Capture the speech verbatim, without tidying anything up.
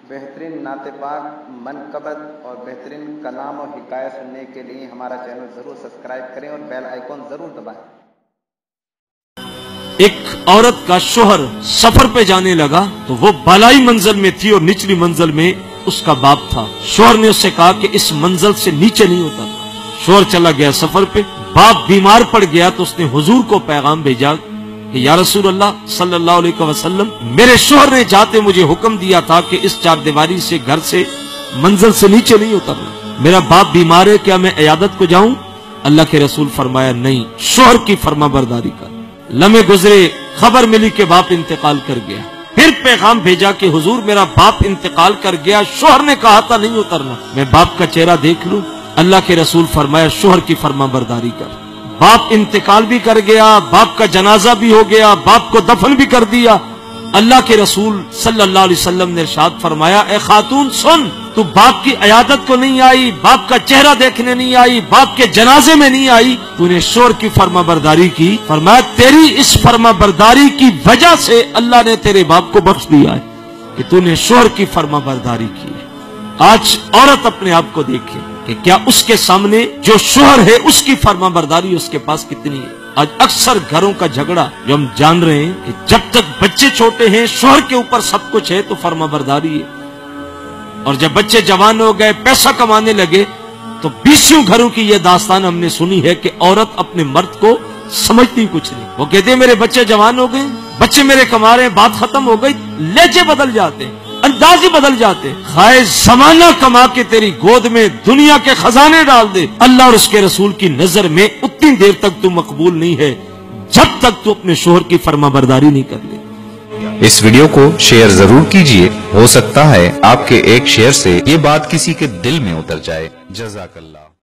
बेहतरीन नाते पाक मनकबत और बेहतरीन कलाम और हिकायत सुनने के लिए हमारा चैनल ज़रूर सब्सक्राइब करें और बेल आइकॉन ज़रूर दबाएं। एक औरत का शोहर सफर पे जाने लगा तो वो बालाई मंजिल में थी और निचली मंजिल में उसका बाप था। शोहर ने उससे कहा कि इस मंजिल से नीचे नहीं उतरना। शोहर चला गया सफर पे, बाप बीमार पड़ गया तो उसने हुजूर को पैगाम भेजा कि या रसूल अल्लाह सल्लल्लाहु अलैहि वसल्लम, मेरे शोहर ने जाते मुझे हुक्म दिया था कि इस चार दीवारी से घर से मंजिल से नीचे नहीं उतरना। मेरा बाप बीमार है, क्या मैं इयादत को जाऊं? अल्लाह के रसूल फरमाया नहीं, शोहर की फरमाबरदारी कर। लम्हे गुजरे, खबर मिली कि बाप इंतकाल कर गया। फिर पैगाम भेजा कि हुजूर मेरा बाप इंतकाल कर गया, शोहर ने कहा था नहीं उतरना, मैं बाप का चेहरा देख लूं? अल्लाह के रसूल फरमाया शोहर की फरमाबरदारी कर। बाप इंतकाल भी कर गया, बाप का जनाजा भी हो गया, बाप को दफन भी कर दिया। अल्लाह के रसूल सल्लल्लाहु अलैहि वसल्लम ने इरशाद फरमाया, ए खातून सुन, तू बाप की इयादत को नहीं आई, बाप का चेहरा देखने नहीं आई, बाप के जनाजे में नहीं आई, तूने शोहर की फरमाबरदारी की। फरमाया तेरी इस फरमाबरदारी की वजह से अल्लाह ने तेरे बाप को बख्श दिया है कि तूने शोहर की फरमाबरदारी की है। आज औरत अपने आप को देखे कि क्या उसके सामने जो शोहर है उसकी फरमाबरदारी उसके पास कितनी है। आज अक्सर घरों का झगड़ा जो हम जान रहे हैं कि जब तक बच्चे छोटे हैं शोहर के ऊपर सब कुछ है तो फरमाबरदारी है, और जब बच्चे जवान हो गए पैसा कमाने लगे तो बीसियों घरों की यह दास्तान हमने सुनी है कि औरत अपने मर्द को समझती कुछ नहीं। वो कहते हैं मेरे बच्चे जवान हो गए, बच्चे मेरे कमा रहे हैं, बात खत्म हो गई, लहजे बदल जाते हैं, अंदाज ही बदल जाते। खाए जमाना कमा के तेरी गोद में दुनिया के खजाने डाल दे, अल्लाह और उसके रसूल की नजर में उतनी देर तक तू मकबूल नहीं है जब तक तू अपने शोहर की फरमाबरदारी नहीं कर ले। इस वीडियो को शेयर जरूर कीजिए, हो सकता है आपके एक शेयर से ये बात किसी के दिल में उतर जाए। जज़ाकल्लाह।